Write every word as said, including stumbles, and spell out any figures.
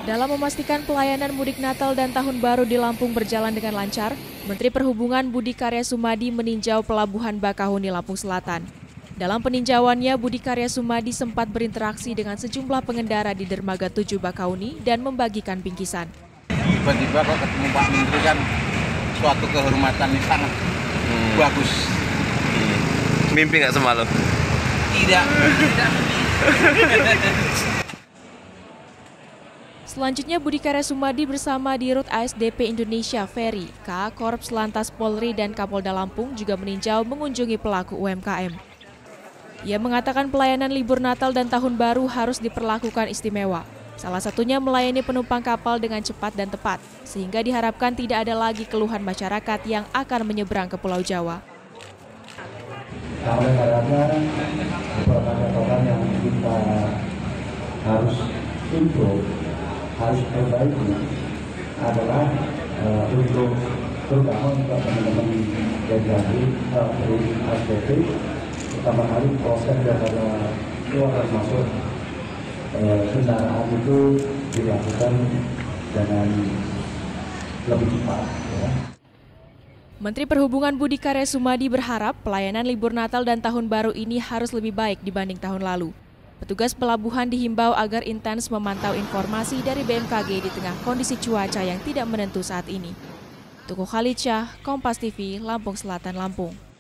Dalam memastikan pelayanan mudik Natal dan Tahun Baru di Lampung berjalan dengan lancar, Menteri Perhubungan Budi Karya Sumadi meninjau Pelabuhan Bakahuni, Lampung Selatan. Dalam peninjauannya, Budi Karya Sumadi sempat berinteraksi dengan sejumlah pengendara di Dermaga tujuh Bakahuni dan membagikan bingkisan. Tiba-tiba kok ketemu Pak Menteri kan suatu kehormatan yang sangat hmm. bagus. Hmm. Mimpi nggak semalam? Tidak. Tidak. Selanjutnya, Budi Karya Sumadi bersama Dirut A S D P Indonesia Ferry, K A Korps Lantas Polri dan Kapolda Lampung juga meninjau mengunjungi pelaku U M K M. Ia mengatakan pelayanan libur Natal dan Tahun Baru harus diperlakukan istimewa. Salah satunya melayani penumpang kapal dengan cepat dan tepat, sehingga diharapkan tidak ada lagi keluhan masyarakat yang akan menyeberang ke Pulau Jawa. Oleh karena beberapa catatan yang kita harus improve, harus perbaiki adalah uh, untuk terutama untuk teman-teman yang dari uh, dari A S D P, pertama kali proses daripada keluar dan masuk uh, kendaraan itu dilakukan dengan lebih cepat. Ya. Menteri Perhubungan Budi Karya Sumadi berharap pelayanan libur Natal dan Tahun Baru ini harus lebih baik dibanding tahun lalu. Petugas pelabuhan dihimbau agar intens memantau informasi dari B M K G di tengah kondisi cuaca yang tidak menentu saat ini. Tuku Khalidsya, Kompas T V, Lampung Selatan, Lampung.